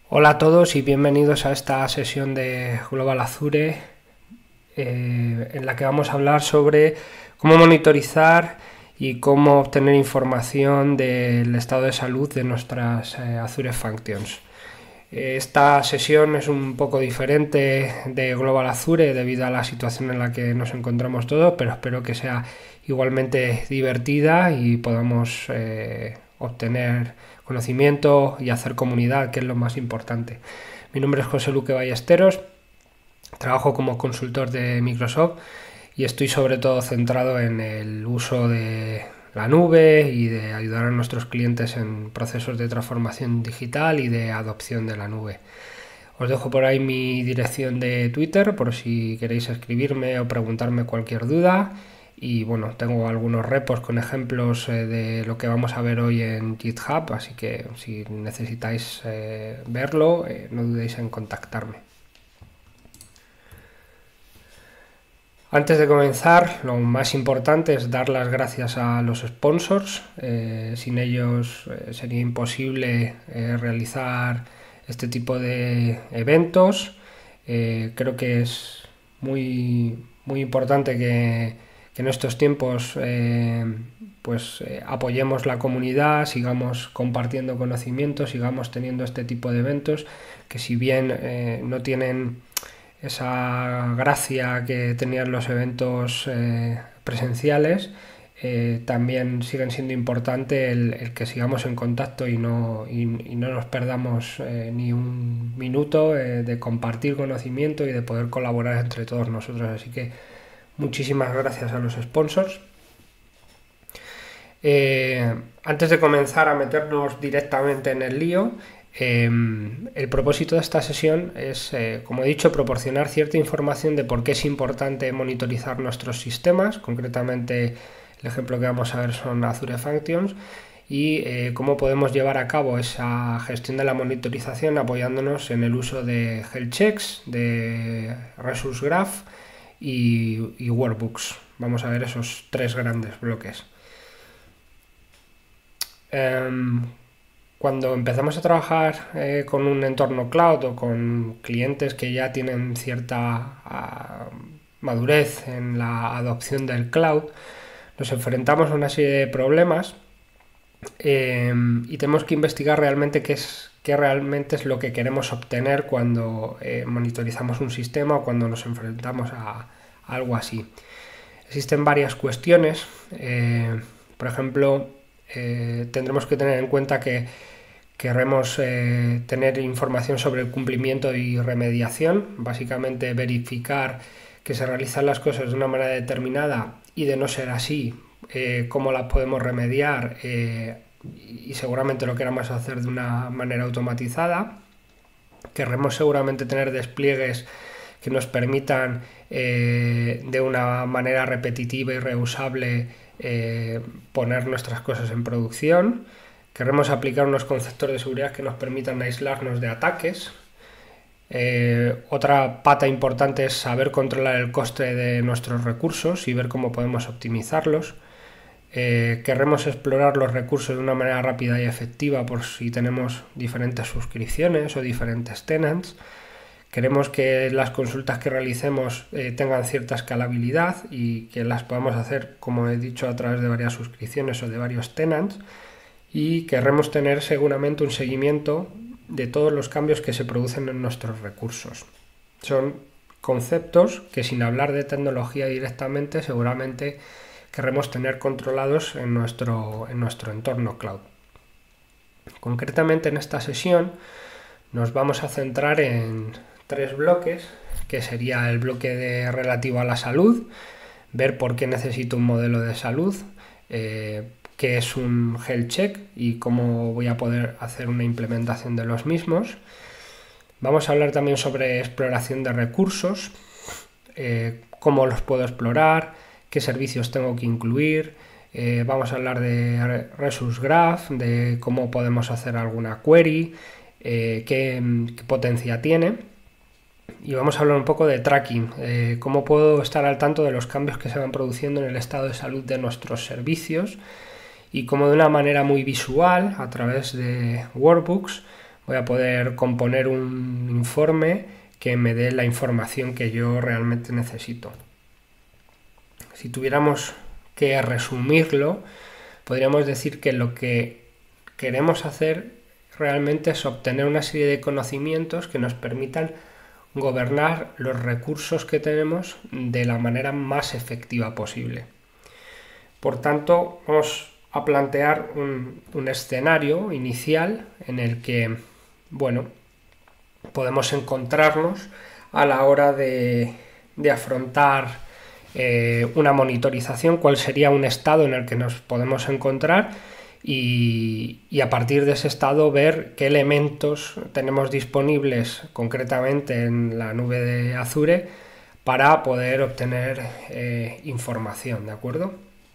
Hola a todos y bienvenidos a esta sesión de Global Azure en la que vamos a hablar sobre cómo monitorizar y cómo obtener información del estado de salud de nuestras Azure Functions. Esta sesión es un poco diferente de Global Azure debido a la situación en la que nos encontramos todos, pero espero que sea igualmente divertida y podamos obtener conocimiento y hacer comunidad, que es lo más importante. Mi nombre es José Luque Ballesteros, trabajo como consultor de Microsoft y estoy sobre todo centrado en el uso de la nube y de ayudar a nuestros clientes en procesos de transformación digital y de adopción de la nube. Os dejo por ahí mi dirección de Twitter por si queréis escribirme o preguntarme cualquier duda. Y bueno, tengo algunos repos con ejemplos de lo que vamos a ver hoy en GitHub, así que si necesitáis verlo, no dudéis en contactarme. Antes de comenzar, lo más importante es dar las gracias a los sponsors. Sin ellos sería imposible realizar este tipo de eventos. Creo que es muy importante que en estos tiempos apoyemos la comunidad, sigamos compartiendo conocimientos, sigamos teniendo este tipo de eventos que si bien no tienen esa gracia que tenían los eventos presenciales, también siguen siendo importante el que sigamos en contacto y no nos perdamos ni un minuto de compartir conocimiento y de poder colaborar entre todos nosotros. Así que muchísimas gracias a los sponsors. Antes de comenzar a meternos directamente en el lío, el propósito de esta sesión es, como he dicho, proporcionar cierta información de por qué es importante monitorizar nuestros sistemas. Concretamente, el ejemplo que vamos a ver son Azure Functions y cómo podemos llevar a cabo esa gestión de la monitorización apoyándonos en el uso de Health Checks, de Resource Graph y Workbooks. Vamos a ver esos tres grandes bloques. Cuando empezamos a trabajar con un entorno cloud o con clientes que ya tienen cierta madurez en la adopción del cloud, nos enfrentamos a una serie de problemas y tenemos que investigar realmente qué realmente es lo que queremos obtener cuando monitorizamos un sistema o cuando nos enfrentamos a algo así. Existen varias cuestiones. Por ejemplo, tendremos que tener en cuenta que queremos tener información sobre el cumplimiento y remediación, básicamente verificar que se realizan las cosas de una manera determinada y, de no ser así, cómo las podemos remediar y seguramente lo queramos hacer de una manera automatizada. Querremos seguramente tener despliegues que nos permitan de una manera repetitiva y reusable poner nuestras cosas en producción. Queremos aplicar unos conceptos de seguridad que nos permitan aislarnos de ataques. Otra pata importante es saber controlar el coste de nuestros recursos y ver cómo podemos optimizarlos. Queremos explorar los recursos de una manera rápida y efectiva por si tenemos diferentes suscripciones o diferentes tenants. Queremos que las consultas que realicemos tengan cierta escalabilidad y que las podamos hacer, como he dicho, a través de varias suscripciones o de varios tenants. Y querremos tener seguramente un seguimiento de todos los cambios que se producen en nuestros recursos. Son conceptos que, sin hablar de tecnología directamente, seguramente querremos tener controlados en nuestro entorno cloud. Concretamente en esta sesión nos vamos a centrar en tres bloques, que sería el bloque relativo a la salud, ver por qué necesito un modelo de salud, qué es un Health Check y cómo voy a poder hacer una implementación de los mismos. Vamos a hablar también sobre exploración de recursos, cómo los puedo explorar, qué servicios tengo que incluir. Vamos a hablar de Resource Graph, de cómo podemos hacer alguna query, qué potencia tiene. Y vamos a hablar un poco de tracking, cómo puedo estar al tanto de los cambios que se van produciendo en el estado de salud de nuestros servicios y cómo de una manera muy visual, a través de workbooks, voy a poder componer un informe que me dé la información que yo realmente necesito. Si tuviéramos que resumirlo, podríamos decir que lo que queremos hacer realmente es obtener una serie de conocimientos que nos permitan gobernar los recursos que tenemos de la manera más efectiva posible. Por tanto, vamos a plantear un escenario inicial en el que, podemos encontrarnos a la hora de afrontar una monitorización, cuál sería un estado en el que nos podemos encontrar y a partir de ese estado ver qué elementos tenemos disponibles concretamente en la nube de Azure para poder obtener información, ¿de acuerdo?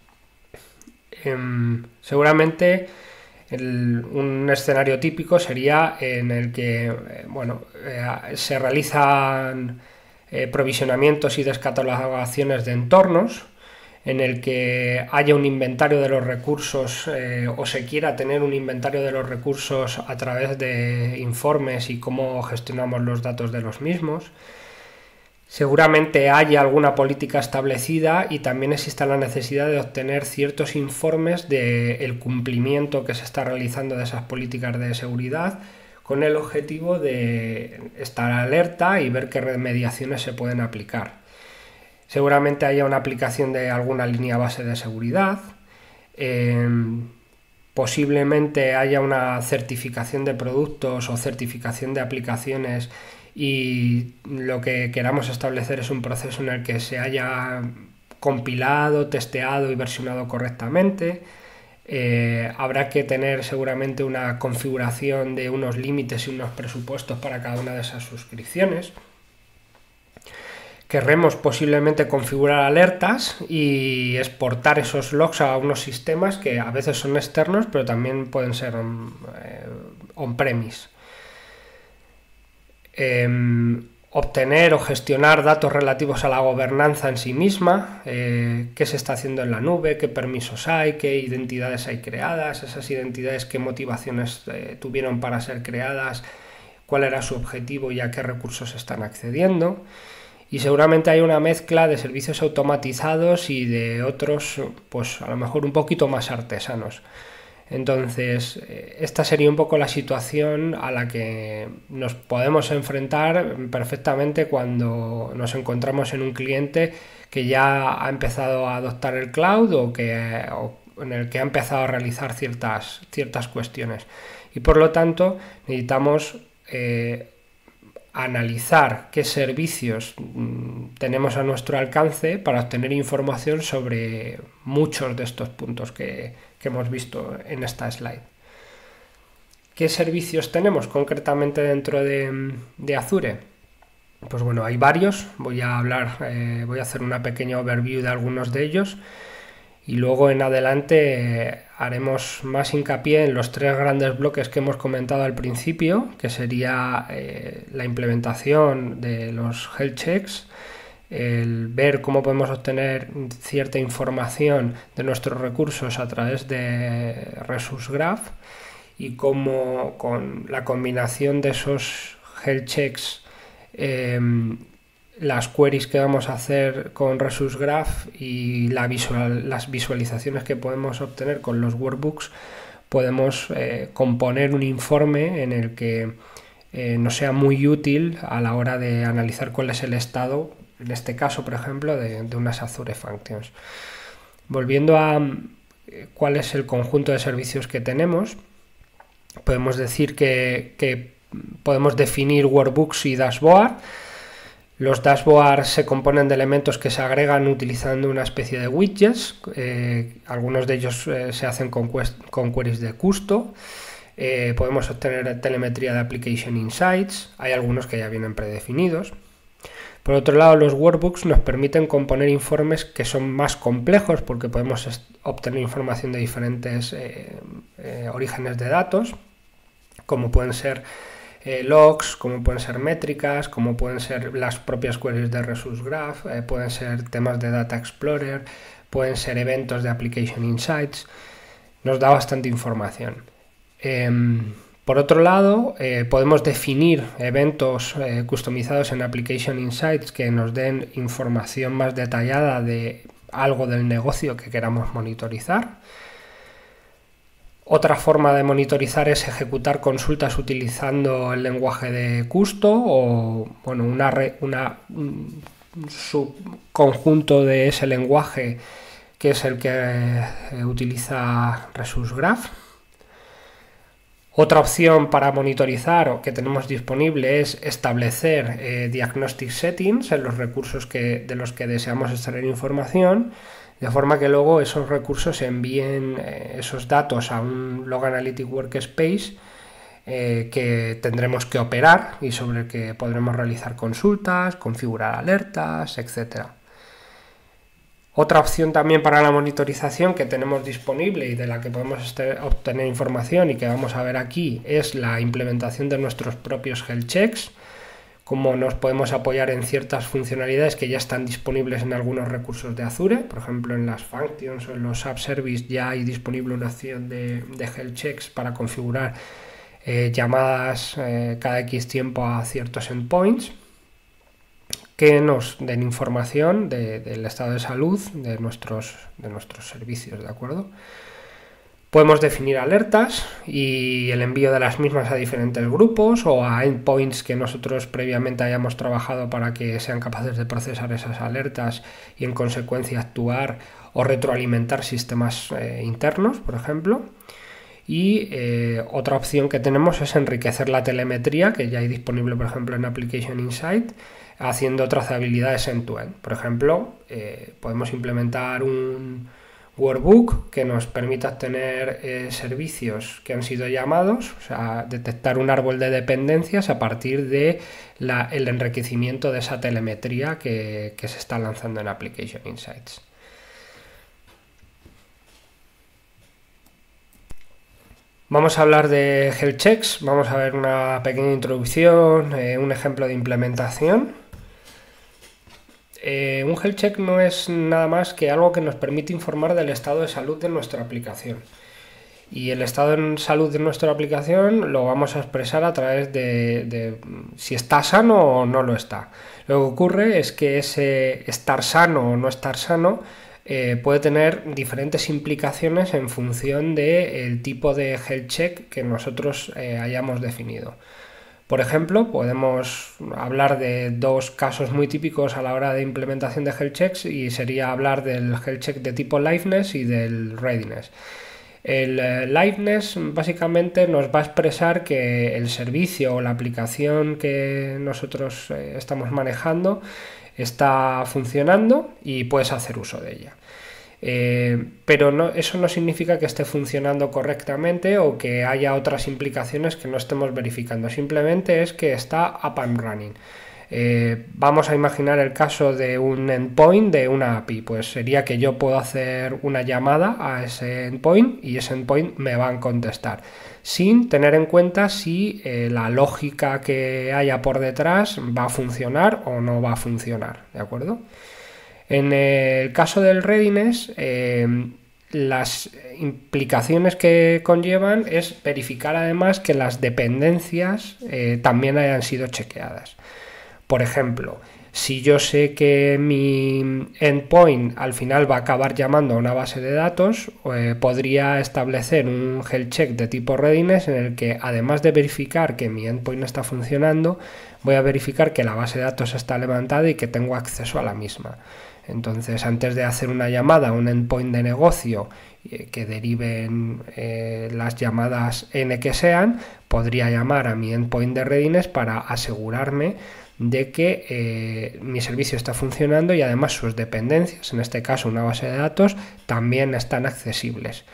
Seguramente un escenario típico sería en el que se realizan provisionamientos y descatalogaciones de entornos, en el que haya un inventario de los recursos o se quiera tener un inventario de los recursos a través de informes y cómo gestionamos los datos de los mismos. Seguramente haya alguna política establecida y también exista la necesidad de obtener ciertos informes del cumplimiento que se está realizando de esas políticas de seguridad, con el objetivo de estar alerta y ver qué remediaciones se pueden aplicar. Seguramente haya una aplicación de alguna línea base de seguridad, posiblemente haya una certificación de productos o certificación de aplicaciones y lo que queramos establecer es un proceso en el que se haya compilado, testeado y versionado correctamente. Habrá que tener seguramente una configuración de unos límites y unos presupuestos para cada una de esas suscripciones. Querremos posiblemente configurar alertas y exportar esos logs a unos sistemas que a veces son externos, pero también pueden ser on-premise. Obtener o gestionar datos relativos a la gobernanza en sí misma, qué se está haciendo en la nube, qué permisos hay, qué identidades hay creadas, esas identidades qué motivaciones tuvieron para ser creadas, cuál era su objetivo y a qué recursos están accediendo. Y seguramente hay una mezcla de servicios automatizados y de otros, pues a lo mejor un poquito más artesanos. Entonces, esta sería un poco la situación a la que nos podemos enfrentar perfectamente cuando nos encontramos en un cliente que ya ha empezado a adoptar el cloud o en el que ha empezado a realizar ciertas cuestiones. Y por lo tanto, necesitamos analizar qué servicios tenemos a nuestro alcance para obtener información sobre muchos de estos puntos que hemos visto en esta slide. ¿Qué servicios tenemos concretamente dentro de Azure? Pues bueno, hay varios. Voy a hacer una pequeña overview de algunos de ellos y luego en adelante haremos más hincapié en los tres grandes bloques que hemos comentado al principio, que sería la implementación de los health checks, el ver cómo podemos obtener cierta información de nuestros recursos a través de Resource Graph y cómo con la combinación de esos health checks, las queries que vamos a hacer con Resource Graph y las visualizaciones que podemos obtener con los workbooks, podemos componer un informe en el que nos sea muy útil a la hora de analizar cuál es el estado, en este caso, por ejemplo, de unas Azure Functions. Volviendo a cuál es el conjunto de servicios que tenemos, podemos decir que podemos definir workbooks y dashboard. Los dashboards se componen de elementos que se agregan utilizando una especie de widgets. Algunos de ellos se hacen con queries de Custo. Podemos obtener telemetría de Application Insights. Hay algunos que ya vienen predefinidos. Por otro lado, los workbooks nos permiten componer informes que son más complejos porque podemos obtener información de diferentes orígenes de datos, como pueden ser logs, como pueden ser métricas, como pueden ser las propias queries de Resource Graph, pueden ser temas de Data Explorer, pueden ser eventos de Application Insights. Nos da bastante información. Por otro lado, podemos definir eventos customizados en Application Insights que nos den información más detallada de algo del negocio que queramos monitorizar. Otra forma de monitorizar es ejecutar consultas utilizando el lenguaje de Custo o bueno, un subconjunto de ese lenguaje que es el que utiliza ResourceGraph. Otra opción para monitorizar o que tenemos disponible es establecer diagnostic settings en los recursos de los que deseamos extraer información, de forma que luego esos recursos envíen esos datos a un Log Analytic Workspace que tendremos que operar y sobre el que podremos realizar consultas, configurar alertas, etc. Otra opción también para la monitorización que tenemos disponible y de la que podemos obtener información y que vamos a ver aquí es la implementación de nuestros propios health checks, cómo nos podemos apoyar en ciertas funcionalidades que ya están disponibles en algunos recursos de Azure. Por ejemplo, en las functions o en los app service ya hay disponible una opción de health checks para configurar llamadas cada X tiempo a ciertos endpoints que nos den información del estado de salud de nuestros servicios, ¿de acuerdo? Podemos definir alertas y el envío de las mismas a diferentes grupos o a endpoints que nosotros previamente hayamos trabajado para que sean capaces de procesar esas alertas y en consecuencia actuar o retroalimentar sistemas internos, por ejemplo. Y otra opción que tenemos es enriquecer la telemetría, que ya hay disponible, por ejemplo, en Application Insight, haciendo trazabilidades end-to-end. Por ejemplo, podemos implementar un workbook que nos permita obtener servicios que han sido llamados, o sea, detectar un árbol de dependencias a partir de el enriquecimiento de esa telemetría que se está lanzando en Application Insights. Vamos a hablar de health checks, vamos a ver una pequeña introducción, un ejemplo de implementación. Un health check no es nada más que algo que nos permite informar del estado de salud de nuestra aplicación. Y el estado de salud de nuestra aplicación lo vamos a expresar a través de si está sano o no lo está. Lo que ocurre es que ese estar sano o no estar sano puede tener diferentes implicaciones en función del tipo de health check que nosotros hayamos definido. Por ejemplo, podemos hablar de dos casos muy típicos a la hora de implementación de health checks y sería hablar del health check de tipo liveness y del readiness. El liveness básicamente nos va a expresar que el servicio o la aplicación que nosotros estamos manejando está funcionando y puedes hacer uso de ella. Pero eso no significa que esté funcionando correctamente o que haya otras implicaciones que no estemos verificando. Simplemente es que está up and running. Vamos a imaginar el caso de un endpoint de una API. Pues sería que yo puedo hacer una llamada a ese endpoint y ese endpoint me va a contestar, sin tener en cuenta si la lógica que haya por detrás va a funcionar o no va a funcionar, ¿de acuerdo? En el caso del readiness, las implicaciones que conllevan es verificar además que las dependencias también hayan sido chequeadas. Por ejemplo, si yo sé que mi endpoint al final va a acabar llamando a una base de datos, podría establecer un health check de tipo readiness en el que, además de verificar que mi endpoint está funcionando, voy a verificar que la base de datos está levantada y que tengo acceso a la misma. Entonces, antes de hacer una llamada a un endpoint de negocio que deriven las llamadas n que sean, podría llamar a mi endpoint de readiness para asegurarme de que mi servicio está funcionando y además sus dependencias, en este caso una base de datos, también están accesibles.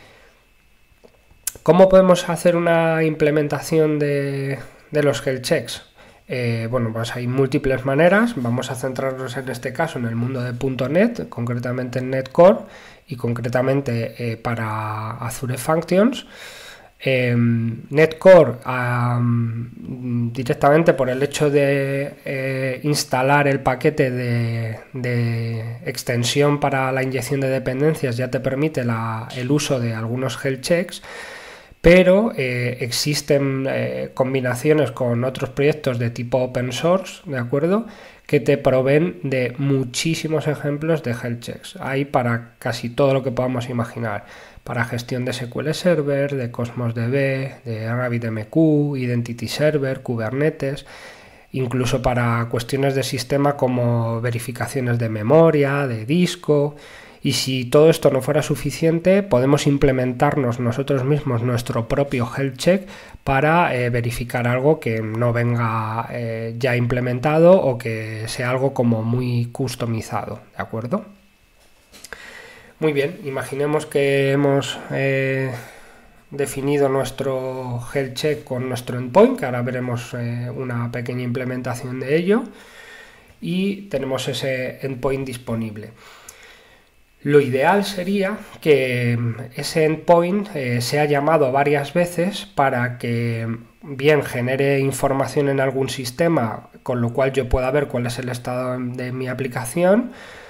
¿Cómo podemos hacer una implementación de los health checks? Bueno, pues hay múltiples maneras. Vamos a centrarnos en este caso en el mundo de .NET, concretamente en .NET Core y concretamente para Azure Functions. .NET Core directamente por el hecho de instalar el paquete de extensión para la inyección de dependencias ya te permite el uso de algunos health checks, pero existen combinaciones con otros proyectos de tipo open source, ¿de acuerdo?, que te proveen de muchísimos ejemplos de health checks. Hay para casi todo lo que podamos imaginar, para gestión de SQL Server, de Cosmos DB, de RabbitMQ, Identity Server, Kubernetes, incluso para cuestiones de sistema como verificaciones de memoria, de disco. Y si todo esto no fuera suficiente, podemos implementarnos nosotros mismos nuestro propio health check para verificar algo que no venga ya implementado o que sea algo como muy customizado, ¿de acuerdo? Muy bien, imaginemos que hemos definido nuestro health check con nuestro endpoint, que ahora veremos una pequeña implementación de ello, y tenemos ese endpoint disponible. Lo ideal sería que ese endpoint sea llamado varias veces para que bien genere información en algún sistema, con lo cual yo pueda ver cuál es el estado de mi aplicación,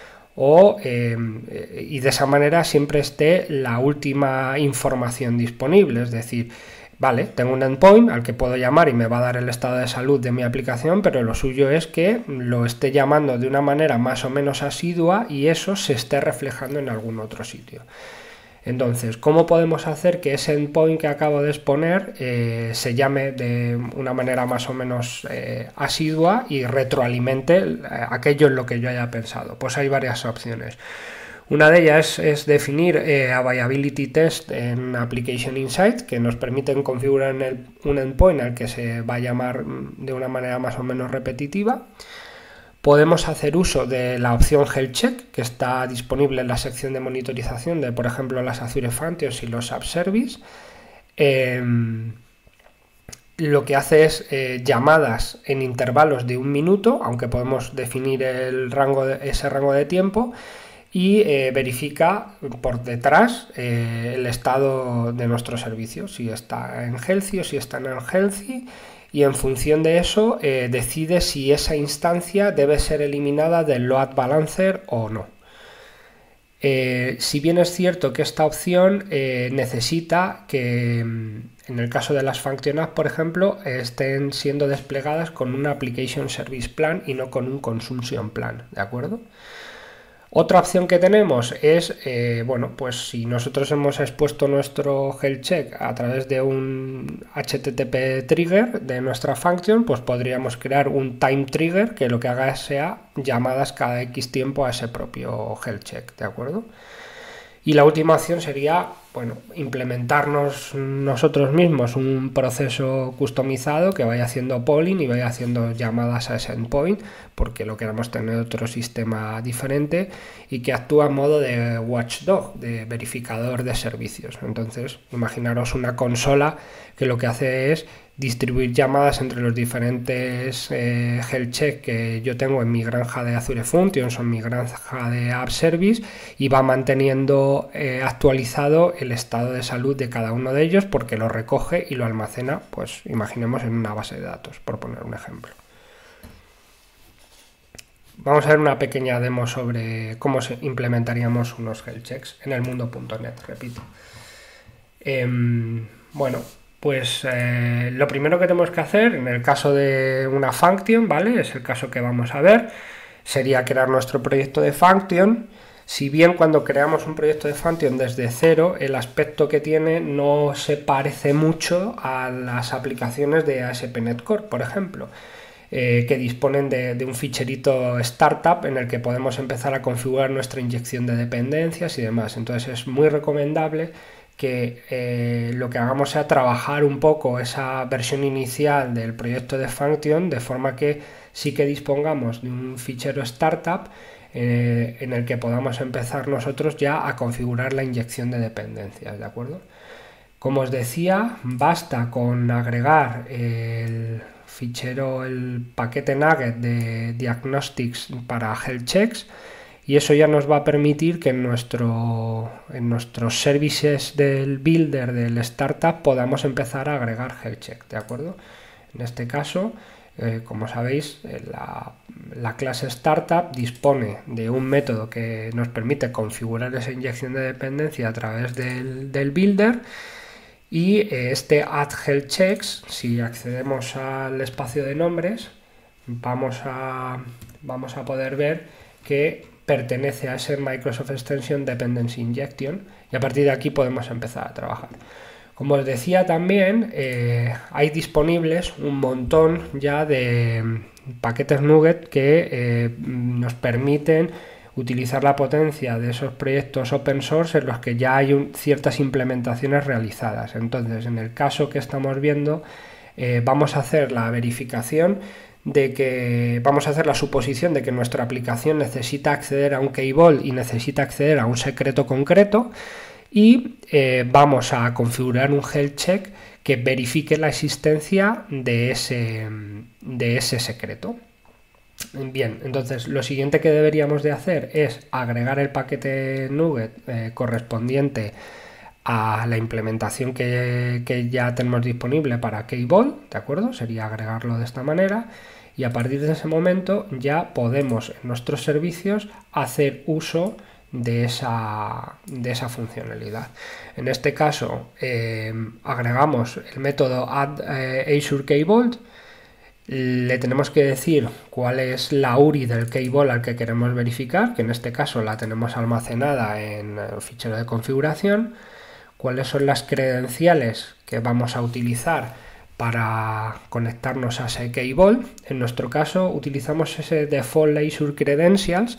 y de esa manera siempre esté la última información disponible. Es decir, vale, tengo un endpoint al que puedo llamar y me va a dar el estado de salud de mi aplicación, pero lo suyo es que lo esté llamando de una manera más o menos asidua y eso se esté reflejando en algún otro sitio. Entonces, ¿cómo podemos hacer que ese endpoint que acabo de exponer se llame de una manera más o menos asidua y retroalimente aquello en lo que yo haya pensado? Pues hay varias opciones. Una de ellas es definir Availability Test en Application Insight, que nos permiten configurar un endpoint al que se va a llamar de una manera más o menos repetitiva. Podemos hacer uso de la opción Health Check, que está disponible en la sección de monitorización de, por ejemplo, las Azure Functions y los App Service. Lo que hace es llamadas en intervalos de 1 minuto, aunque podemos definir ese rango de tiempo, y verifica por detrás el estado de nuestro servicio, si está en healthy o si está en unhealthy, y en función de eso decide si esa instancia debe ser eliminada del load balancer o no. Si bien es cierto que esta opción necesita que, en el caso de las Function Apps, por ejemplo, estén siendo desplegadas con un Application Service Plan y no con un Consumption Plan, ¿de acuerdo? Otra opción que tenemos es, bueno, pues si nosotros hemos expuesto nuestro health check a través de un HTTP trigger de nuestra function, pues podríamos crear un time trigger que lo que haga sea llamadas cada X tiempo a ese propio health check, ¿de acuerdo? Y la última opción sería, bueno, implementarnos nosotros mismos un proceso customizado que vaya haciendo polling y vaya haciendo llamadas a ese endpoint, porque lo queramos tener otro sistema diferente y que actúa en modo de watchdog, de verificador de servicios. Entonces, imaginaros una consola que lo que hace es distribuir llamadas entre los diferentes health check que yo tengo en mi granja de Azure Functions o en mi granja de App Service, y va manteniendo actualizado el estado de salud de cada uno de ellos porque lo recoge y lo almacena, pues imaginemos, en una base de datos, por poner un ejemplo. Vamos a ver una pequeña demo sobre cómo implementaríamos unos health checks en el mundo.net, repito. Bueno, pues lo primero que tenemos que hacer en el caso de una function, ¿vale? Es el caso que vamos a ver, sería crear nuestro proyecto de function. Si bien cuando creamos un proyecto de function desde cero, el aspecto que tiene no se parece mucho a las aplicaciones de ASP.NET Core, por ejemplo, que disponen de un ficherito startup en el que podemos empezar a configurar nuestra inyección de dependencias y demás. Entonces es muy recomendable que lo que hagamos sea trabajar un poco esa versión inicial del proyecto de function, de forma que sí que dispongamos de un fichero startup en el que podamos empezar nosotros ya a configurar la inyección de dependencias, ¿de acuerdo? Como os decía, basta con agregar el fichero, el paquete nugget de diagnostics para health checks, y eso ya nos va a permitir que en nuestros services del builder del startup podamos empezar a agregar health check, ¿de acuerdo? En este caso, como sabéis, la clase startup dispone de un método que nos permite configurar esa inyección de dependencia a través del builder, Y este add health checks, si accedemos al espacio de nombres, vamos a poder ver que pertenece a ese Microsoft Extension Dependency Injection, y a partir de aquí podemos empezar a trabajar. Como os decía también, hay disponibles un montón ya de paquetes NuGet que nos permiten utilizar la potencia de esos proyectos open source en los que ya hay ciertas implementaciones realizadas. Entonces, en el caso que estamos viendo, vamos a hacer la verificación vamos a hacer la suposición de que nuestra aplicación necesita acceder a un key vault y necesita acceder a un secreto concreto, y vamos a configurar un health check que verifique la existencia de ese secreto. Bien, entonces lo siguiente que deberíamos de hacer es agregar el paquete NuGet correspondiente a la implementación que ya tenemos disponible para Key Vault, ¿de acuerdo? Sería agregarlo de esta manera, y a partir de ese momento ya podemos en nuestros servicios hacer uso de esa funcionalidad. En este caso agregamos el método add Azure Key Vault, le tenemos que decir cuál es la URI del Key Vault al que queremos verificar, que en este caso la tenemos almacenada en el fichero de configuración, cuáles son las credenciales que vamos a utilizar para conectarnos a ese Key Vault. En nuestro caso utilizamos ese Default Azure Credentials,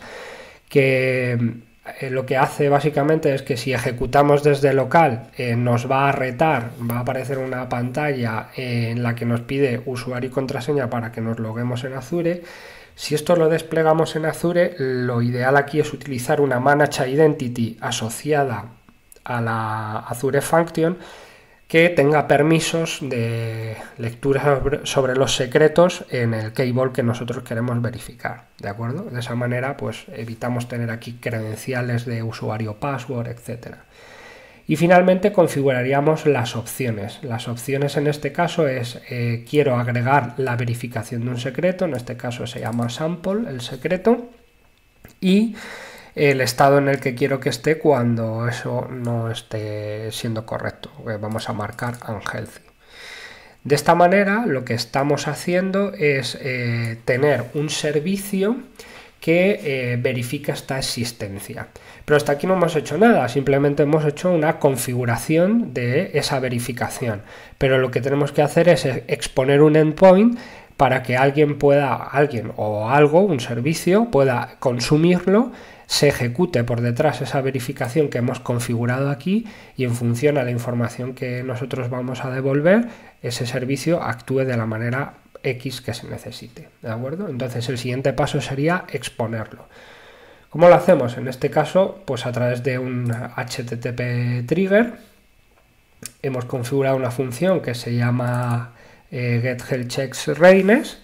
que lo que hace básicamente es que si ejecutamos desde local nos va a retar, va a aparecer una pantalla en la que nos pide usuario y contraseña para que nos loguemos en Azure. Si esto lo desplegamos en Azure, lo ideal aquí es utilizar una Managed Identity asociada a la Azure Function que tenga permisos de lectura sobre los secretos en el Key Vault que nosotros queremos verificar, ¿de acuerdo? De esa manera pues evitamos tener aquí credenciales de usuario, password, etc. Y finalmente configuraríamos las opciones. Las opciones en este caso es quiero agregar la verificación de un secreto, en este caso se llama sample el secreto, y el estado en el que quiero que esté cuando eso no esté siendo correcto. Vamos a marcar unhealthy. De esta manera lo que estamos haciendo es tener un servicio que verifica esta existencia. Pero hasta aquí no hemos hecho nada, simplemente hemos hecho una configuración de esa verificación. Pero lo que tenemos que hacer es exponer un endpoint para que alguien o algo, un servicio, pueda consumirlo, se ejecute por detrás esa verificación que hemos configurado aquí, y en función a la información que nosotros vamos a devolver, ese servicio actúe de la manera X que se necesite, ¿de acuerdo? Entonces el siguiente paso sería exponerlo. ¿Cómo lo hacemos? En este caso, pues a través de un HTTP trigger hemos configurado una función que se llama getHealthChecksReadiness.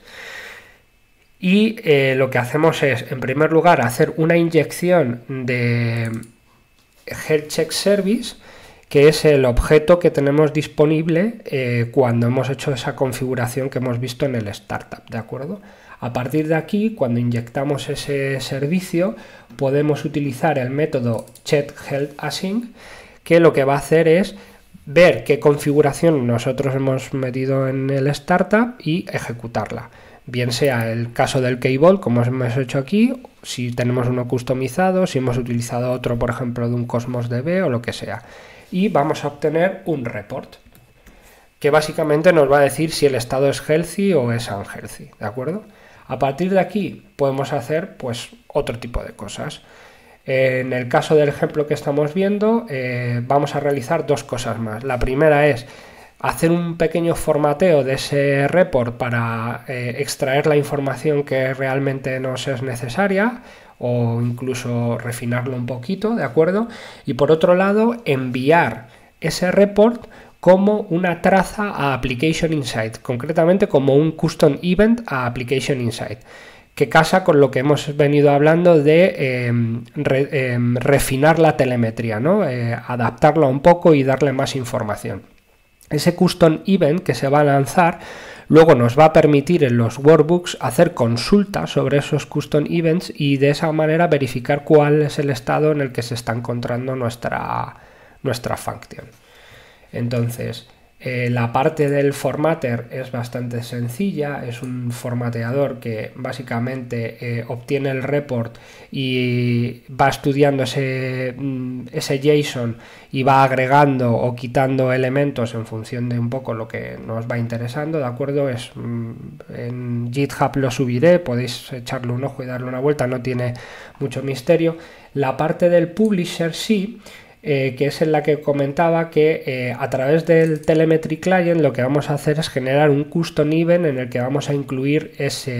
Y lo que hacemos es, en primer lugar, hacer una inyección de Health Check Service, que es el objeto que tenemos disponible cuando hemos hecho esa configuración que hemos visto en el startup, ¿de acuerdo? A partir de aquí, cuando inyectamos ese servicio, podemos utilizar el método checkHealthAsync, que lo que va a hacer es ver qué configuración nosotros hemos metido en el startup y ejecutarla. Bien sea el caso del Key Vault, como hemos hecho aquí, si tenemos uno customizado, si hemos utilizado otro, por ejemplo, de un Cosmos DB o lo que sea. Y vamos a obtener un report, que básicamente nos va a decir si el estado es healthy o es unhealthy, ¿de acuerdo? A partir de aquí podemos hacer pues otro tipo de cosas. En el caso del ejemplo que estamos viendo, vamos a realizar dos cosas más. La primera es hacer un pequeño formateo de ese report para extraer la información que realmente nos es necesaria, o incluso refinarlo un poquito, ¿de acuerdo? Y por otro lado, enviar ese report como una traza a Application Insight, concretamente como un custom event a Application Insight, que casa con lo que hemos venido hablando de refinar la telemetría, ¿no? Adaptarla un poco y darle más información. Ese custom event que se va a lanzar luego nos va a permitir en los workbooks hacer consultas sobre esos custom events y de esa manera verificar cuál es el estado en el que se está encontrando nuestra function. Entonces, la parte del formatter es bastante sencilla, es un formateador que básicamente obtiene el report y va estudiando ese JSON y va agregando o quitando elementos en función de un poco lo que nos va interesando, ¿de acuerdo? En GitHub lo subiré, podéis echarle un ojo y darle una vuelta, no tiene mucho misterio. La parte del publisher sí, que es en la que comentaba que a través del Telemetry Client lo que vamos a hacer es generar un custom event en el que vamos a incluir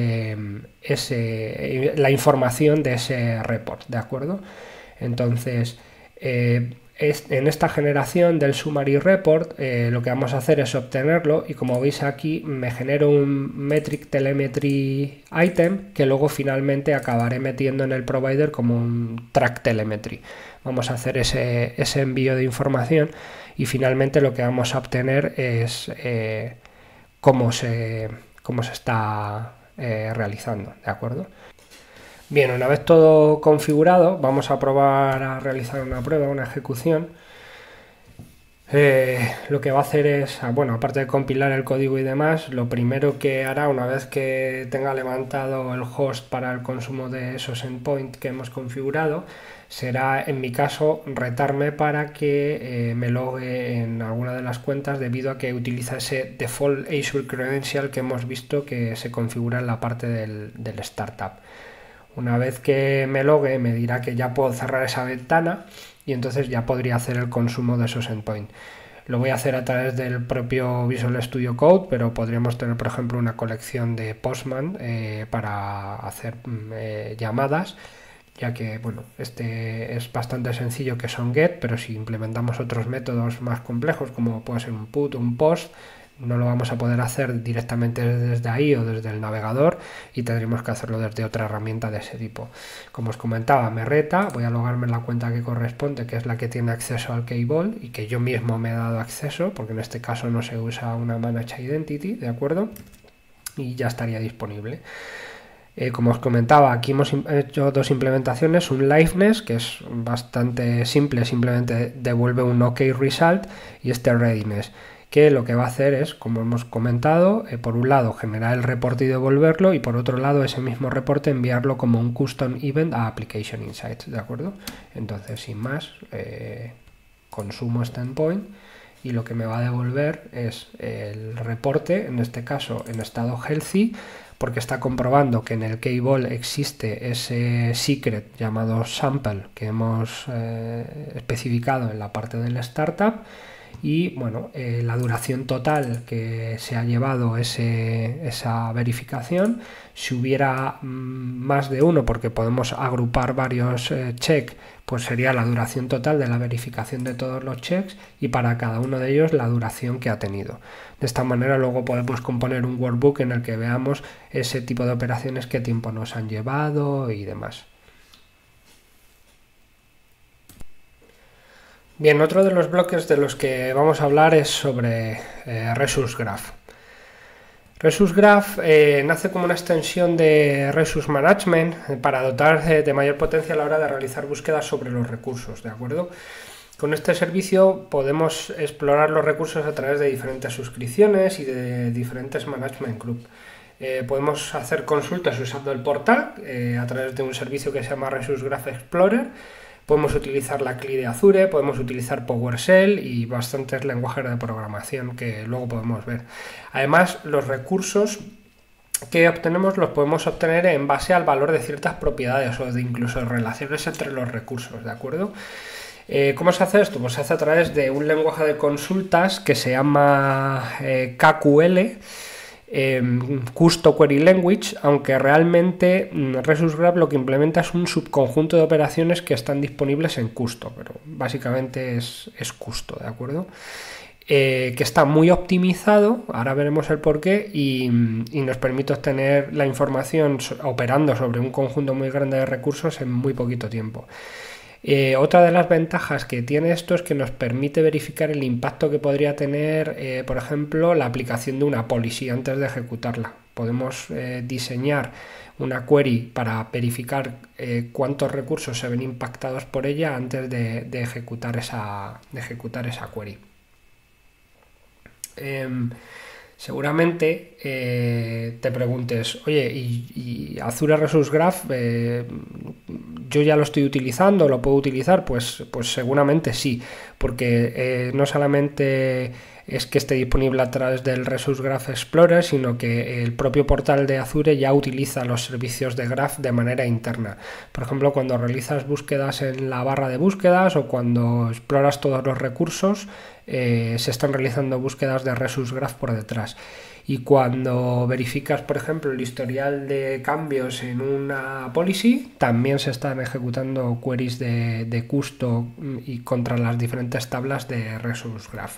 la información de ese report, ¿de acuerdo? Entonces, en esta generación del summary report lo que vamos a hacer es obtenerlo y como veis aquí me genero un metric telemetry item que luego finalmente acabaré metiendo en el provider como un track telemetry. Vamos a hacer ese envío de información y finalmente lo que vamos a obtener es cómo se está realizando, ¿de acuerdo? Bien, una vez todo configurado, vamos a probar a realizar una prueba, una ejecución. Lo que va a hacer es, bueno, aparte de compilar el código y demás, lo primero que hará una vez que tenga levantado el host para el consumo de esos endpoints que hemos configurado, será en mi caso retarme para que me logue en alguna de las cuentas debido a que utiliza ese default Azure Credential que hemos visto que se configura en la parte del startup. Una vez que me logue me dirá que ya puedo cerrar esa ventana y entonces ya podría hacer el consumo de esos endpoints. Lo voy a hacer a través del propio Visual Studio Code, pero podríamos tener por ejemplo una colección de Postman para hacer llamadas, ya que bueno, este es bastante sencillo que son get, pero si implementamos otros métodos más complejos como puede ser un put o un post, no lo vamos a poder hacer directamente desde ahí o desde el navegador y tendremos que hacerlo desde otra herramienta de ese tipo. Como os comentaba, me reta, voy a logarme en la cuenta que corresponde, que es la que tiene acceso al Keyvault y que yo mismo me he dado acceso, porque en este caso no se usa una Managed Identity, ¿de acuerdo? Y ya estaría disponible. Como os comentaba, aquí hemos hecho dos implementaciones, un liveness que es bastante simple, simplemente devuelve un OK result, y este readiness, que lo que va a hacer es, como hemos comentado, por un lado generar el reporte y devolverlo, y por otro lado ese mismo reporte enviarlo como un custom event a Application Insights, ¿de acuerdo? Entonces, sin más, consumo este endpoint y lo que me va a devolver es el reporte, en este caso en estado healthy, porque está comprobando que en el Keyvault existe ese secret llamado sample que hemos especificado en la parte del startup. Y bueno, la duración total que se ha llevado esa verificación, si hubiera más de uno, porque podemos agrupar varios checks, pues sería la duración total de la verificación de todos los checks y para cada uno de ellos la duración que ha tenido. De esta manera luego podemos componer un workbook en el que veamos ese tipo de operaciones, qué tiempo nos han llevado y demás. Bien, otro de los bloques de los que vamos a hablar es sobre Resource Graph. Resource Graph nace como una extensión de Resource Management para dotar de mayor potencia a la hora de realizar búsquedas sobre los recursos, ¿de acuerdo? Con este servicio podemos explorar los recursos a través de diferentes suscripciones y de diferentes management group. Podemos hacer consultas usando el portal a través de un servicio que se llama Resource Graph Explorer. Podemos utilizar la CLI de Azure, podemos utilizar PowerShell y bastantes lenguajes de programación que luego podemos ver. Además, los recursos que obtenemos los podemos obtener en base al valor de ciertas propiedades o de incluso relaciones entre los recursos, ¿de acuerdo? ¿Cómo se hace esto? Pues se hace a través de un lenguaje de consultas que se llama KQL, Custom Query Language, aunque realmente Resource Graph lo que implementa es un subconjunto de operaciones que están disponibles en Custo, pero básicamente es Custo, ¿de acuerdo? Que está muy optimizado, ahora veremos el porqué, y nos permite obtener la información operando sobre un conjunto muy grande de recursos en muy poquito tiempo. Otra de las ventajas que tiene esto es que nos permite verificar el impacto que podría tener, por ejemplo, la aplicación de una policy antes de ejecutarla. Podemos diseñar una query para verificar cuántos recursos se ven impactados por ella antes de ejecutar esa query. seguramente te preguntes, oye, ¿y Azure Resource Graph yo ya lo estoy utilizando, lo puedo utilizar? Pues seguramente sí, porque no solamente es que esté disponible a través del Resource Graph Explorer, sino que el propio portal de Azure ya utiliza los servicios de Graph de manera interna. Por ejemplo, cuando realizas búsquedas en la barra de búsquedas o cuando exploras todos los recursos, se están realizando búsquedas de Resource Graph por detrás. Y cuando verificas, por ejemplo, el historial de cambios en una policy, también se están ejecutando queries de custo y contra las diferentes tablas de Resource Graph.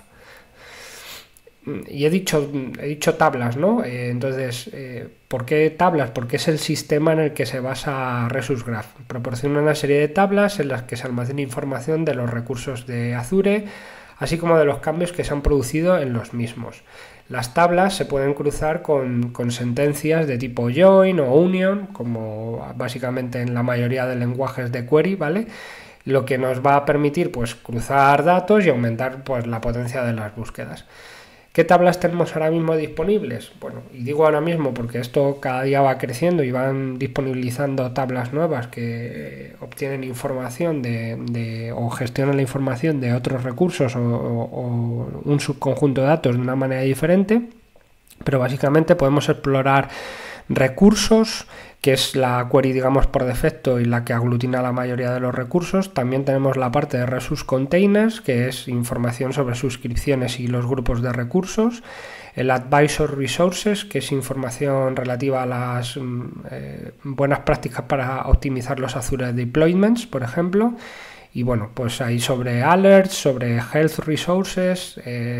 Y he dicho tablas, ¿no? Entonces, ¿por qué tablas? Porque es el sistema en el que se basa Resource Graph. Proporciona una serie de tablas en las que se almacena información de los recursos de Azure, así como de los cambios que se han producido en los mismos. Las tablas se pueden cruzar con sentencias de tipo join o union, como básicamente en la mayoría de lenguajes de query, ¿vale? Lo que nos va a permitir, pues, cruzar datos y aumentar, pues, la potencia de las búsquedas. ¿Qué tablas tenemos ahora mismo disponibles? Bueno, y digo ahora mismo porque esto cada día va creciendo y van disponibilizando tablas nuevas que obtienen información o gestionan la información de otros recursos o un subconjunto de datos de una manera diferente, pero básicamente podemos explorar recursos, que es la query, digamos, por defecto y la que aglutina la mayoría de los recursos. También tenemos la parte de Resource Containers, que es información sobre suscripciones y los grupos de recursos. El Advisor Resources, que es información relativa a las buenas prácticas para optimizar los Azure Deployments, por ejemplo. Y bueno, pues ahí sobre alerts, sobre health resources,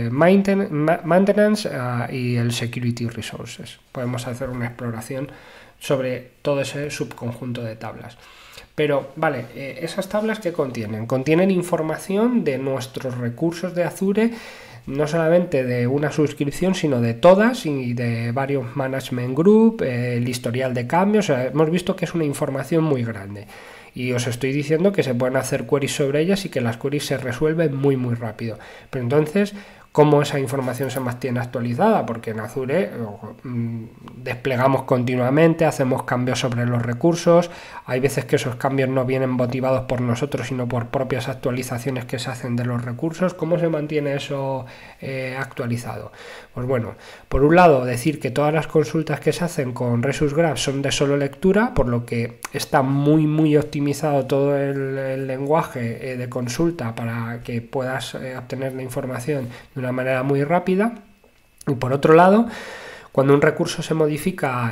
maintenance y el security resources. Podemos hacer una exploración sobre todo ese subconjunto de tablas. Pero, vale, esas tablas ¿qué contienen? Contienen información de nuestros recursos de Azure, no solamente de una suscripción, sino de todas y de varios management group, el historial de cambios. O sea, hemos visto que es una información muy grande. Y os estoy diciendo que se pueden hacer queries sobre ellas y que las queries se resuelven muy rápido. Pero entonces, ¿cómo esa información se mantiene actualizada? Porque en Azure desplegamos continuamente, hacemos cambios sobre los recursos. Hay veces que esos cambios no vienen motivados por nosotros, sino por propias actualizaciones que se hacen de los recursos. ¿Cómo se mantiene eso actualizado? Pues bueno, por un lado, decir que todas las consultas que se hacen con Resource Graph son de solo lectura, por lo que está muy optimizado todo el lenguaje de consulta para que puedas obtener la información de una manera muy rápida. Y por otro lado, cuando un recurso se modifica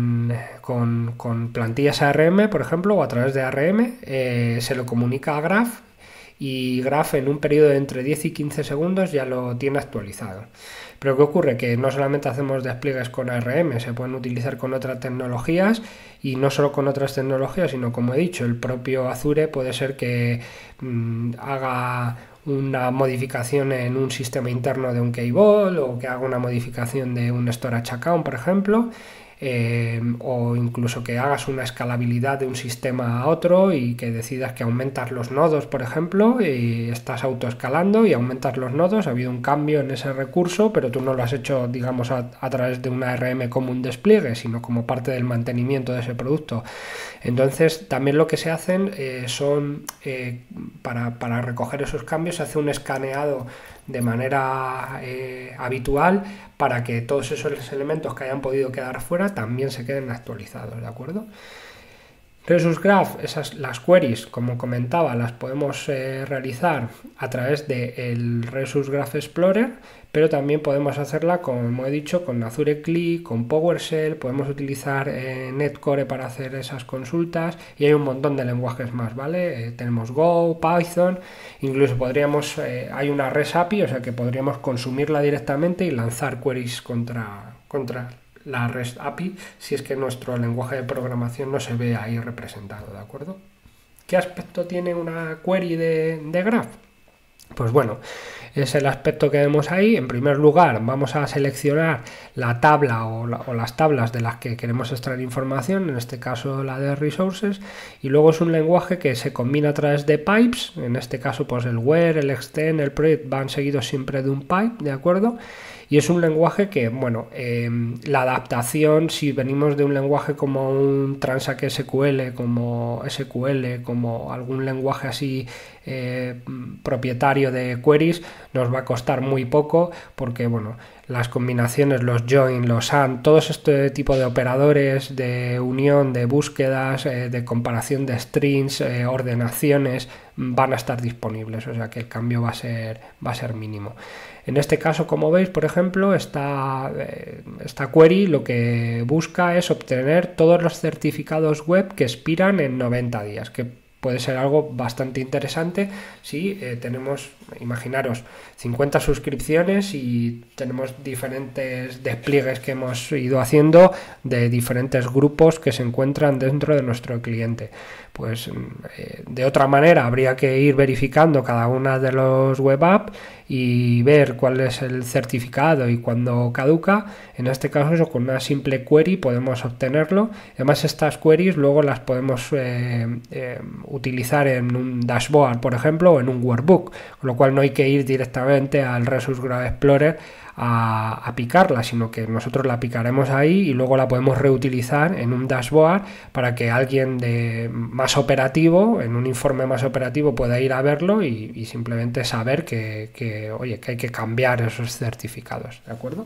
con plantillas ARM, por ejemplo, o a través de ARM, se lo comunica a Graph, y Graph en un periodo de entre 10 y 15 segundos ya lo tiene actualizado. Pero ¿qué ocurre? Que no solamente hacemos despliegues con ARM, se pueden utilizar con otras tecnologías, y no solo con otras tecnologías, sino, como he dicho, el propio Azure puede ser que haga una modificación en un sistema interno de un cable, o que haga una modificación de un storage account, por ejemplo, o incluso que hagas una escalabilidad de un sistema a otro y que decidas que aumentas los nodos, por ejemplo, y estás autoescalando y aumentas los nodos. Ha habido un cambio en ese recurso, pero tú no lo has hecho, digamos, a través de una ARM como un despliegue, sino como parte del mantenimiento de ese producto. Entonces, también lo que se hacen son, para recoger esos cambios, se hace un escaneado de manera habitual para que todos esos elementos que hayan podido quedar fuera también se queden actualizados, ¿de acuerdo? Resource Graph, las queries, como comentaba, las podemos realizar a través del Resource Graph Explorer, pero también podemos hacerla, como he dicho, con Azure CLI, con PowerShell, podemos utilizar Netcore para hacer esas consultas, y hay un montón de lenguajes más, ¿vale? Tenemos Go, Python, incluso podríamos, hay una REST API, o sea que podríamos consumirla directamente y lanzar queries contra la REST API, si es que nuestro lenguaje de programación no se ve ahí representado, ¿de acuerdo? ¿Qué aspecto tiene una query de Graph? Pues bueno, es el aspecto que vemos ahí. En primer lugar, vamos a seleccionar la tabla o las tablas de las que queremos extraer información, en este caso la de Resources, y luego es un lenguaje que se combina a través de pipes. En este caso, pues el where, el extend, el project van seguidos siempre de un pipe, ¿de acuerdo? y es un lenguaje que, bueno, la adaptación, si venimos de un lenguaje como un Transact SQL, como algún lenguaje así propietario de queries, nos va a costar muy poco, porque, bueno, las combinaciones, los join, los and, todos este tipo de operadores de unión, de búsquedas, de comparación de strings, ordenaciones, van a estar disponibles, o sea que el cambio va a ser mínimo. En este caso, como veis, por ejemplo, esta query lo que busca es obtener todos los certificados web que expiran en 90 días, que puede ser algo bastante interesante si tenemos, imaginaros, 50 suscripciones y tenemos diferentes despliegues que hemos ido haciendo de diferentes grupos que se encuentran dentro de nuestro cliente. Pues de otra manera habría que ir verificando cada una de los web apps y ver cuál es el certificado y cuándo caduca. En este caso, con una simple query podemos obtenerlo. Además, estas queries luego las podemos utilizar en un dashboard, por ejemplo, o en un workbook, con lo cual no hay que ir directamente al Resource Graph Explorer a picarla, sino que nosotros la picaremos ahí y luego la podemos reutilizar en un dashboard para que alguien más operativo, en un informe más operativo, pueda ir a verlo y simplemente saber que hay que cambiar esos certificados, ¿de acuerdo?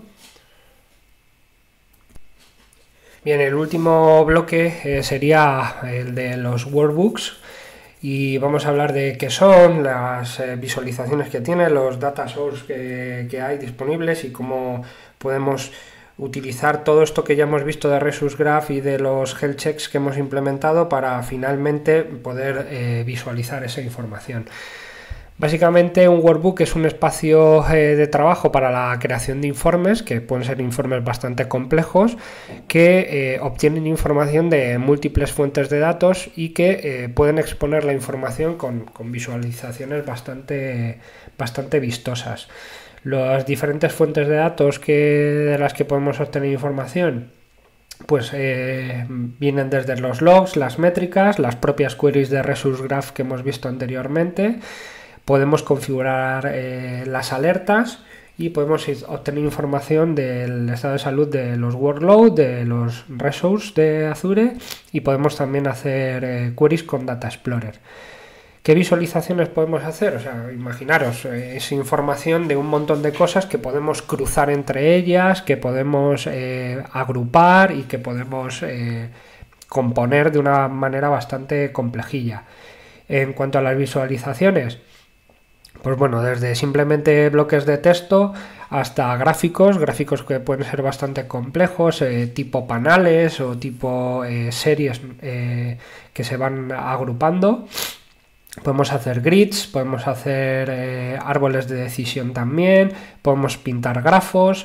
Bien, el último bloque sería el de los workbooks. Y vamos a hablar de qué son, las visualizaciones que tiene, los data source que hay disponibles y cómo podemos utilizar todo esto que ya hemos visto de Resource Graph y de los health checks que hemos implementado para finalmente poder visualizar esa información. Básicamente un workbook es un espacio de trabajo para la creación de informes, que pueden ser informes bastante complejos, que obtienen información de múltiples fuentes de datos y que pueden exponer la información con visualizaciones bastante vistosas. Las diferentes fuentes de datos de las que podemos obtener información pues vienen desde los logs, las métricas, las propias queries de Resource Graph que hemos visto anteriormente. Podemos configurar las alertas y podemos obtener información del estado de salud de los workload, de los resources de Azure, y podemos también hacer queries con Data Explorer. ¿Qué visualizaciones podemos hacer? O sea, imaginaros, es información de un montón de cosas que podemos cruzar entre ellas, que podemos agrupar y que podemos componer de una manera bastante complejilla. En cuanto a las visualizaciones, pues bueno, desde simplemente bloques de texto hasta gráficos que pueden ser bastante complejos, tipo panales o tipo series que se van agrupando. Podemos hacer grids, podemos hacer árboles de decisión también, podemos pintar grafos.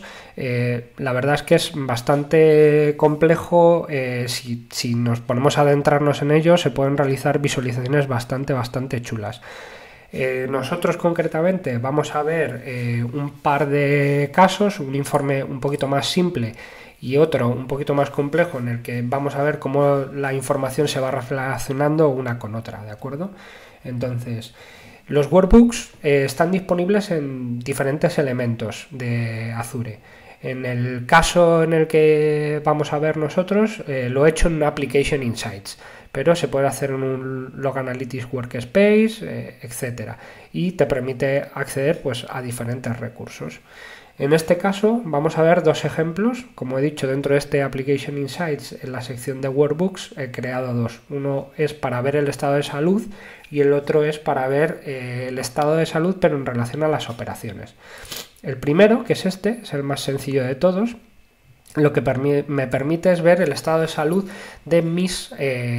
La verdad es que es bastante complejo. Si nos ponemos a adentrarnos en ello, se pueden realizar visualizaciones bastante chulas. Nosotros concretamente vamos a ver un par de casos, un informe un poquito más simple y otro un poquito más complejo, en el que vamos a ver cómo la información se va relacionando una con otra, ¿de acuerdo? Entonces, los workbooks están disponibles en diferentes elementos de Azure. En el caso en el que vamos a ver nosotros, lo he hecho en Application Insights, pero se puede hacer en un Log Analytics Workspace, etcétera, y te permite acceder pues a diferentes recursos. En este caso vamos a ver dos ejemplos. Como he dicho, dentro de este Application Insights, en la sección de Workbooks he creado dos. Uno es para ver el estado de salud y el otro es para ver el estado de salud pero en relación a las operaciones. El primero, que es este, es el más sencillo de todos. Lo que me permite es ver el estado de salud de mis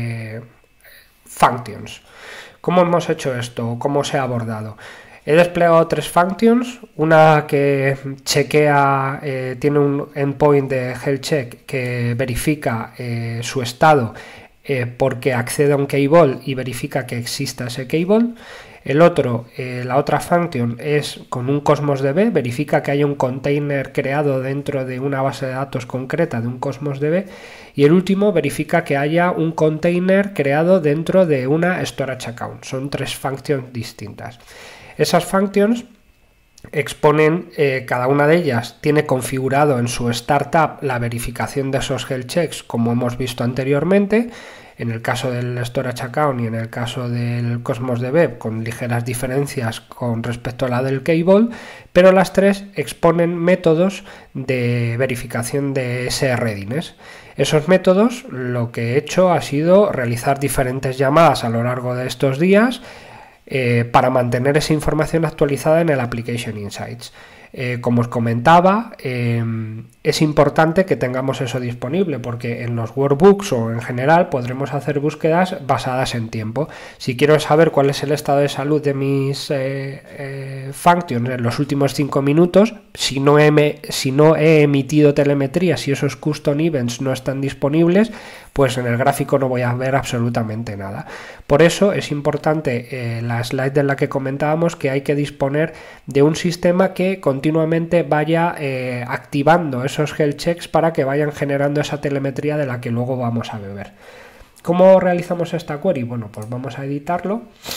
functions. ¿Cómo hemos hecho esto? ¿Cómo se ha abordado? He desplegado tres functions, una que chequea, tiene un endpoint de health check que verifica su estado porque accede a un key-vault y verifica que exista ese key-vault. El otro, la otra function es con un Cosmos DB, verifica que haya un container creado dentro de una base de datos concreta de un Cosmos DB. Y el último verifica que haya un container creado dentro de una storage account. Son tres functions distintas. Esas functions exponen, cada una de ellas tiene configurado en su startup la verificación de esos health checks, como hemos visto anteriormente, en el caso del Storage Account y en el caso del Cosmos DB, con ligeras diferencias con respecto a la del Cable, pero las tres exponen métodos de verificación de ese readiness. Esos métodos, lo que he hecho ha sido realizar diferentes llamadas a lo largo de estos días para mantener esa información actualizada en el Application Insights. Como os comentaba, es importante que tengamos eso disponible, porque en los workbooks o en general podremos hacer búsquedas basadas en tiempo. Si quiero saber cuál es el estado de salud de mis functions en los últimos 5 minutos, si no he emitido telemetría, si esos custom events no están disponibles, pues en el gráfico no voy a ver absolutamente nada. Por eso es importante la slide en la que comentábamos que hay que disponer de un sistema que continuamente vaya activando esos health checks para que vayan generando esa telemetría de la que luego vamos a beber. ¿Cómo realizamos esta query? Bueno, pues vamos a editarlo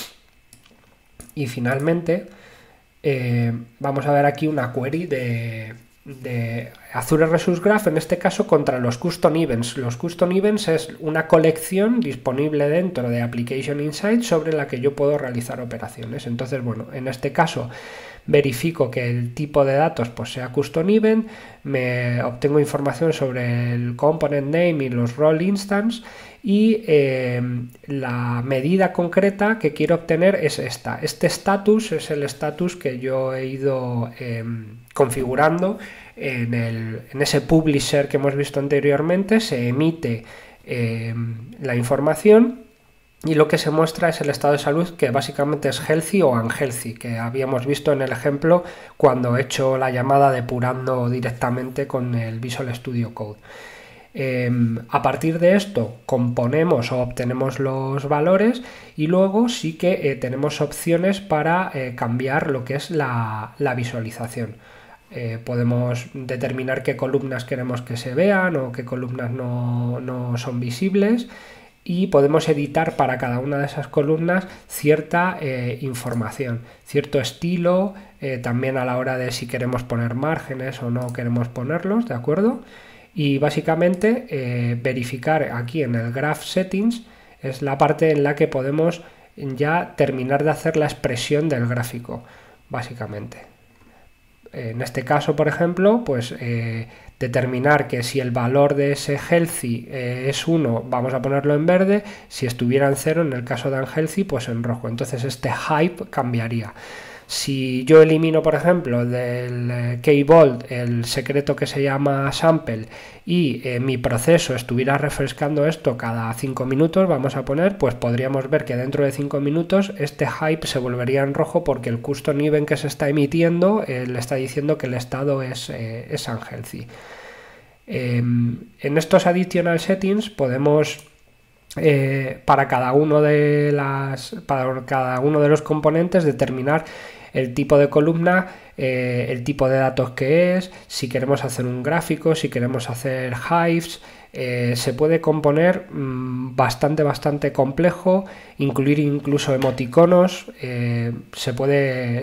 y finalmente vamos a ver aquí una query de Azure Resource Graph, en este caso contra los Custom Events. Los Custom Events es una colección disponible dentro de Application Insights sobre la que yo puedo realizar operaciones. Entonces, bueno, en este caso verifico que el tipo de datos pues sea Custom Event, me obtengo información sobre el Component Name y los Role Instance y la medida concreta que quiero obtener es esta. Este status es el status que yo he ido configurando en ese publisher que hemos visto anteriormente. Se emite la información y lo que se muestra es el estado de salud, que básicamente es healthy o unhealthy, que habíamos visto en el ejemplo cuando he hecho la llamada depurando directamente con el Visual Studio Code. A partir de esto componemos o obtenemos los valores y luego sí que tenemos opciones para cambiar lo que es la visualización. Podemos determinar qué columnas queremos que se vean o qué columnas no son visibles, y podemos editar para cada una de esas columnas cierta información, cierto estilo, también a la hora de si queremos poner márgenes o no queremos ponerlos, ¿de acuerdo? Y básicamente verificar aquí en el Graph Settings es la parte en la que podemos ya terminar de hacer la expresión del gráfico, básicamente. En este caso, por ejemplo, pues determinar que si el valor de ese healthy es 1, vamos a ponerlo en verde, si estuviera en 0, en el caso de unhealthy, pues en rojo. Entonces este hype cambiaría. Si yo elimino, por ejemplo, del key-vault el secreto que se llama sample y mi proceso estuviera refrescando esto cada 5 minutos, vamos a poner, pues podríamos ver que dentro de 5 minutos este hype se volvería en rojo porque el custom event que se está emitiendo le está diciendo que el estado es unhealthy. En estos additional settings podemos para cada uno de los componentes determinar el tipo de columna, el tipo de datos que es, si queremos hacer un gráfico, si queremos hacer hives. Se puede componer bastante complejo, incluir incluso emoticonos, se puede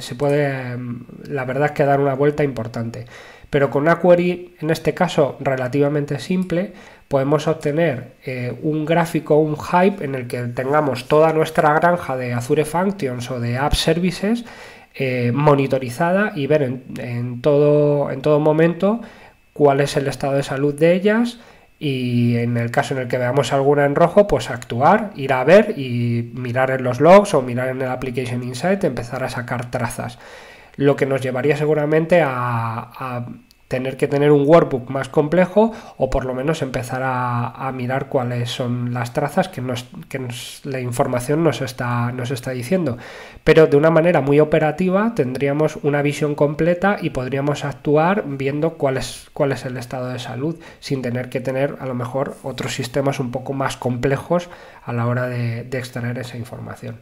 la verdad es que dar una vuelta importante. Pero con una query, en este caso relativamente simple, podemos obtener un gráfico, un hype en el que tengamos toda nuestra granja de Azure Functions o de App Services monitorizada y ver en todo momento cuál es el estado de salud de ellas, y en el caso en el que veamos alguna en rojo, pues actuar, ir a ver y mirar en los logs o mirar en el Application Insight, empezar a sacar trazas. Lo que nos llevaría seguramente a tener que tener un workbook más complejo, o por lo menos empezar a mirar cuáles son las trazas que la información nos está diciendo. Pero de una manera muy operativa tendríamos una visión completa y podríamos actuar viendo cuál es el estado de salud, sin tener que tener a lo mejor otros sistemas un poco más complejos a la hora de extraer esa información.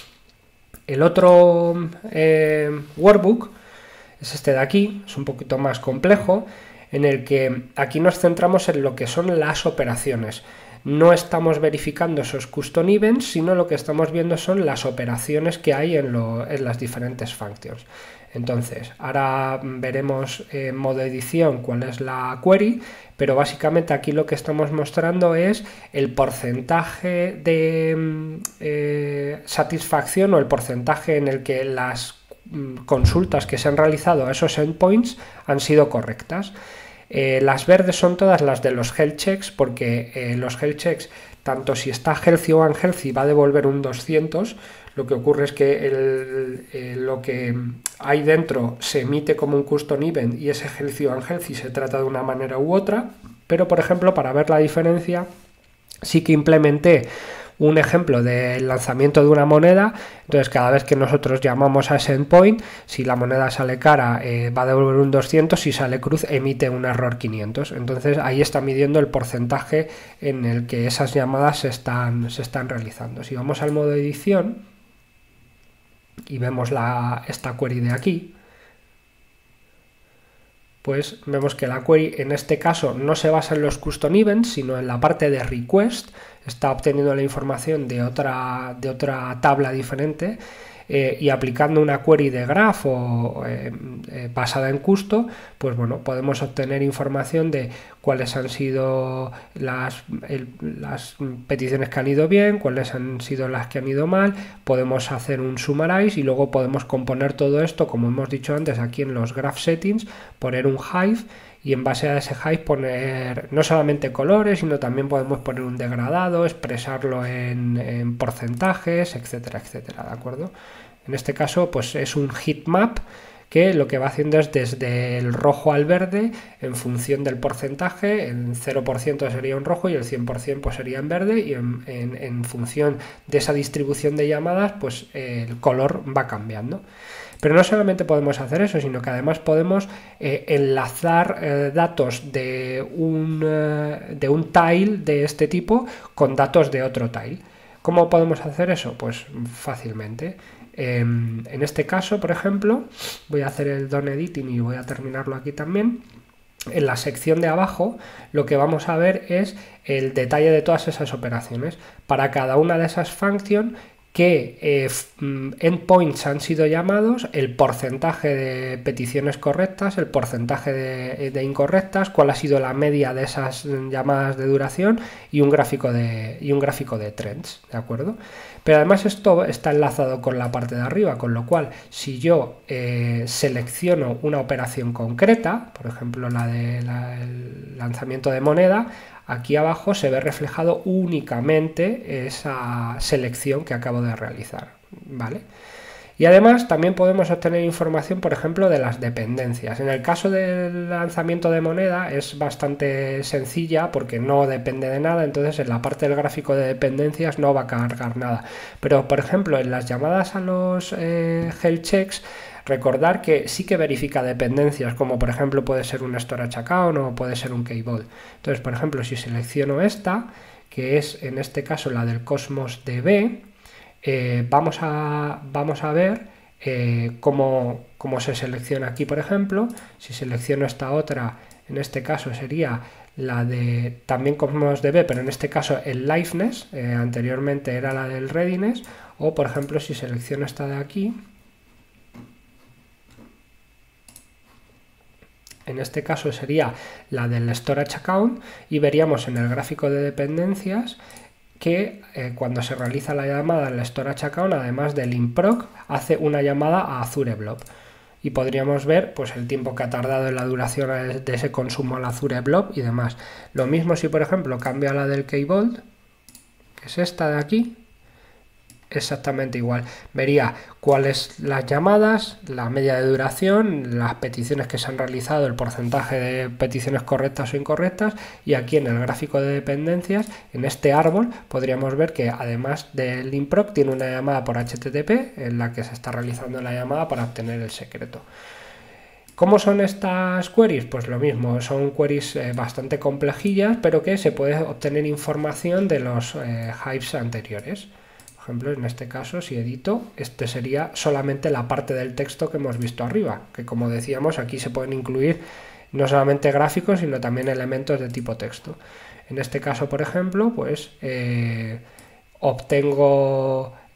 El otro workbook es este de aquí, es un poquito más complejo, en el que aquí nos centramos en lo que son las operaciones. No estamos verificando esos custom events, sino lo que estamos viendo son las operaciones que hay en las diferentes functions. Entonces, ahora veremos en modo edición cuál es la query, pero básicamente aquí lo que estamos mostrando es el porcentaje de satisfacción o el porcentaje en el que las consultas que se han realizado a esos endpoints han sido correctas. Las verdes son todas las de los health checks, porque los health checks, tanto si está healthy o unhealthy, va a devolver un 200. Lo que ocurre es que lo que hay dentro se emite como un custom event y ese healthy o unhealthy se trata de una manera u otra, pero por ejemplo, para ver la diferencia, sí que implementé un ejemplo del lanzamiento de una moneda. Entonces cada vez que nosotros llamamos a ese endpoint, si la moneda sale cara va a devolver un 200, si sale cruz emite un error 500. Entonces ahí está midiendo el porcentaje en el que esas llamadas se están realizando. Si vamos al modo edición y vemos esta query de aquí, pues vemos que la query en este caso no se basa en los custom events, sino en la parte de request. Está obteniendo la información de otra tabla diferente y aplicando una query de graph basada en custo, pues bueno, podemos obtener información de cuáles han sido las peticiones que han ido bien, cuáles han sido las que han ido mal. Podemos hacer un summarize y luego podemos componer todo esto, como hemos dicho antes, aquí en los graph settings, poner un hive y en base a ese hive poner no solamente colores, sino también podemos poner un degradado, expresarlo en porcentajes, etcétera, etcétera, ¿de acuerdo? En este caso pues es un heat map que lo que va haciendo es desde el rojo al verde en función del porcentaje. El 0% sería en rojo y el 100% pues sería en verde, y en función de esa distribución de llamadas pues el color va cambiando. Pero no solamente podemos hacer eso, sino que además podemos enlazar datos de un tile de este tipo con datos de otro tile. ¿Cómo podemos hacer eso? Pues fácilmente. En este caso, por ejemplo, voy a hacer el done editing y voy a terminarlo aquí también. En la sección de abajo lo que vamos a ver es el detalle de todas esas operaciones. Para cada una de esas functions, qué endpoints han sido llamados, el porcentaje de peticiones correctas, el porcentaje de incorrectas, cuál ha sido la media de esas llamadas de duración y un gráfico de trends, ¿de acuerdo? Pero además esto está enlazado con la parte de arriba, con lo cual si yo selecciono una operación concreta, por ejemplo el lanzamiento de moneda, aquí abajo se ve reflejado únicamente esa selección que acabo de realizar, ¿vale? Y además también podemos obtener información, por ejemplo, de las dependencias. En el caso del lanzamiento de moneda es bastante sencilla porque no depende de nada, entonces en la parte del gráfico de dependencias no va a cargar nada. Pero, por ejemplo, en las llamadas a los health checks, recordar que sí que verifica dependencias, como por ejemplo puede ser un storage account o puede ser un keyboard. Entonces, por ejemplo, si selecciono esta, que es en este caso la del Cosmos DB, vamos a ver cómo se selecciona aquí, por ejemplo. Si selecciono esta otra, en este caso sería la de también Cosmos DB, pero en este caso el liveness, anteriormente era la del readiness. O por ejemplo, si selecciono esta de aquí, en este caso sería la del storage account, y veríamos en el gráfico de dependencias que cuando se realiza la llamada al storage account, además del improc, hace una llamada a Azure Blob. Y podríamos ver pues el tiempo que ha tardado en la duración de ese consumo al Azure Blob y demás. Lo mismo si por ejemplo cambio a la del Keyboard, que es esta de aquí, exactamente igual. Vería cuáles las llamadas, la media de duración, las peticiones que se han realizado, el porcentaje de peticiones correctas o incorrectas, y aquí en el gráfico de dependencias, en este árbol, podríamos ver que además del improc tiene una llamada por HTTP en la que se está realizando la llamada para obtener el secreto. ¿Cómo son estas queries? Pues lo mismo, son queries bastante complejillas, pero que se puede obtener información de los hives anteriores. Por ejemplo, en este caso, si edito, este sería solamente la parte del texto que hemos visto arriba, que como decíamos, aquí se pueden incluir no solamente gráficos, sino también elementos de tipo texto. En este caso, por ejemplo, pues obtengo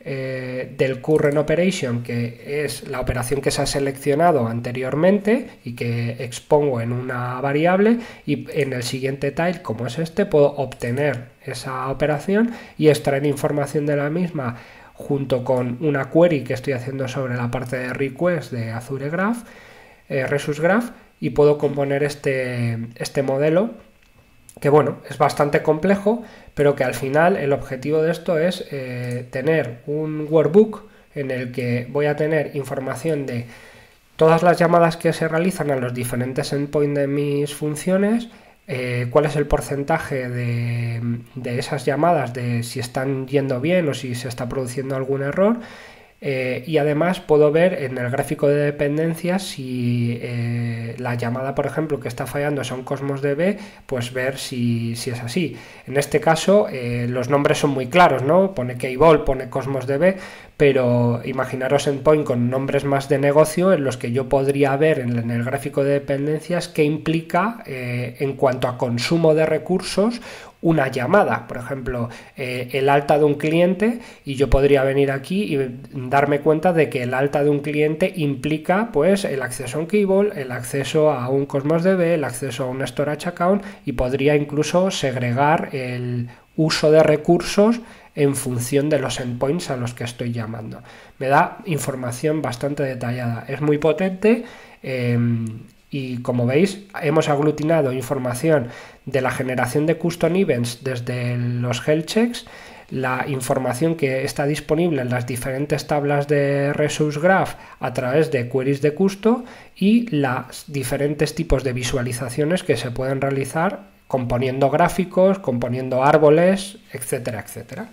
del current operation, que es la operación que se ha seleccionado anteriormente y que expongo en una variable, y en el siguiente tile, como es este, puedo obtener esa operación y extraer información de la misma junto con una query que estoy haciendo sobre la parte de request de Azure Graph, Resus Graph, y puedo componer este modelo que, bueno, es bastante complejo, pero que al final el objetivo de esto es tener un workbook en el que voy a tener información de todas las llamadas que se realizan a los diferentes endpoints de mis funciones, cuál es el porcentaje de esas llamadas, de si están yendo bien o si se está produciendo algún error, y además puedo ver en el gráfico de dependencias si la llamada, por ejemplo, que está fallando es a un Cosmos DB, pues ver si es así. En este caso los nombres son muy claros, ¿no? Pone Keyball, pone Cosmos DB, pero imaginaros endpoint con nombres más de negocio en los que yo podría ver en el gráfico de dependencias qué implica en cuanto a consumo de recursos una llamada, por ejemplo, el alta de un cliente, y yo podría venir aquí y darme cuenta de que el alta de un cliente implica pues el acceso a un Keyball, el acceso a un Cosmos DB, el acceso a un Storage Account, y podría incluso segregar el uso de recursos en función de los endpoints a los que estoy llamando. Me da información bastante detallada, es muy potente. Y como veis, hemos aglutinado información de la generación de custom events desde los health checks, la información que está disponible en las diferentes tablas de Resource Graph a través de queries de custo, y los diferentes tipos de visualizaciones que se pueden realizar componiendo gráficos, componiendo árboles, etcétera, etcétera.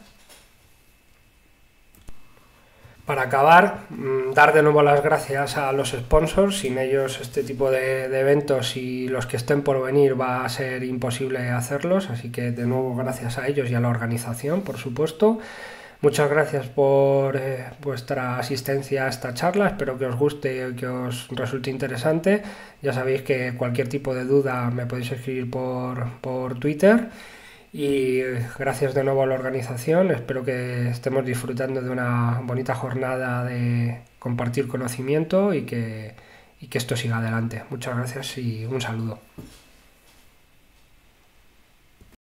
Para acabar, dar de nuevo las gracias a los sponsors. Sin ellos este tipo de eventos y los que estén por venir va a ser imposible hacerlos, así que de nuevo gracias a ellos y a la organización, por supuesto. Muchas gracias por vuestra asistencia a esta charla, espero que os guste y que os resulte interesante. Ya sabéis que cualquier tipo de duda me podéis escribir por Twitter. Y gracias de nuevo a la organización, espero que estemos disfrutando de una bonita jornada de compartir conocimiento y que esto siga adelante. Muchas gracias y un saludo.